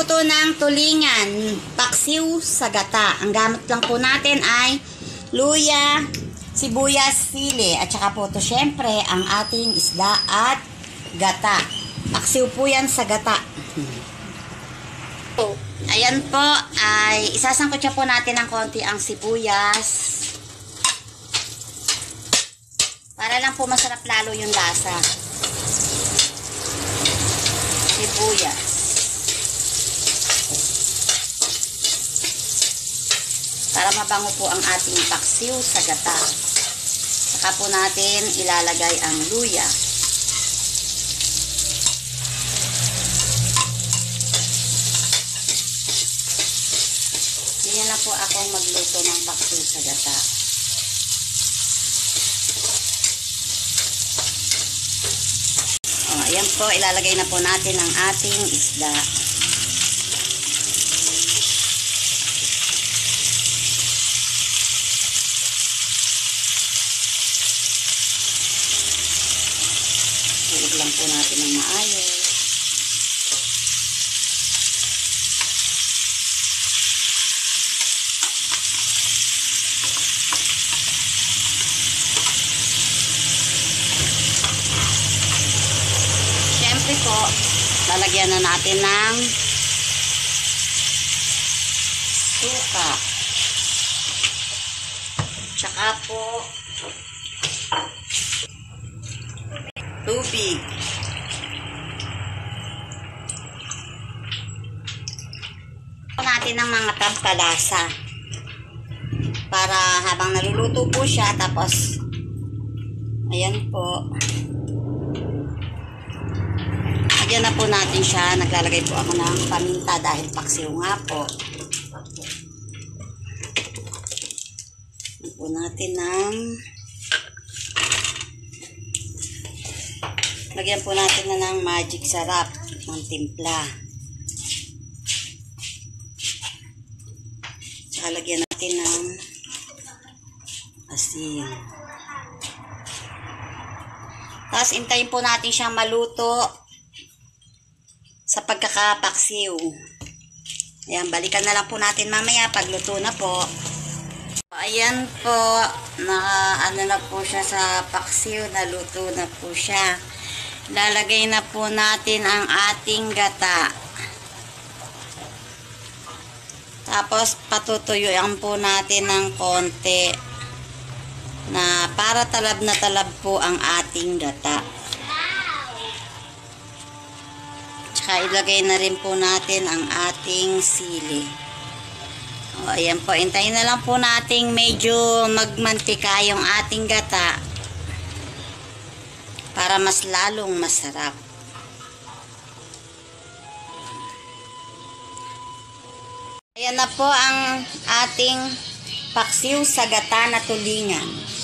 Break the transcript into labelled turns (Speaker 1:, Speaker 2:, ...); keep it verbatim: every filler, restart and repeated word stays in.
Speaker 1: magluluto ng tulingan, paksiw sa gata. Ang gamit lang po natin ay luya, sibuyas, sili, at saka po to syempre ang ating isda at gata. Paksiw po yan sa gata. Ayan po, ay isasangkot siya po natin ng konti ang sibuyas. Para lang po masarap lalo yung lasa. Sibuyas. Para mabango po ang ating paksiw sa gata. Saka po natin ilalagay ang luya. Ganyan na po akong magluto ng paksiw sa gata. O, ayan po, ilalagay na po natin ang ating isda. Huwag lang po natin ng maayos. Siyempre po, lalagyan na natin ng suka. Tsaka po tubig. Natin ng mga pampalasa para habang naluluto po siya, tapos ayan po, lagyan na po natin siya. Naglalagay po ako ng paminta dahil paksiw nga po. Lagyan po natin ng Lagyan po natin na ng magic sarap ng timpla. Tsaka lagyan natin ng asin. Tapos intayin po natin siyang maluto sa pagkakapaksiw. Ayan, balikan na lang po natin mamaya pagluto na po. Ayan po, na ano na po siya sa paksiw, naluto na po siya. Lalagay na po natin ang ating gata. Tapos patutuyuan po natin ng konti na para talab na talab po ang ating gata. Tsaka ilagay na rin po natin ang ating sili. O, ayan po, hintayin na lang po natin medyo magmantika yung ating gata para mas lalong masarap. Ayan na po ang ating paksiw sa gata na tulingan.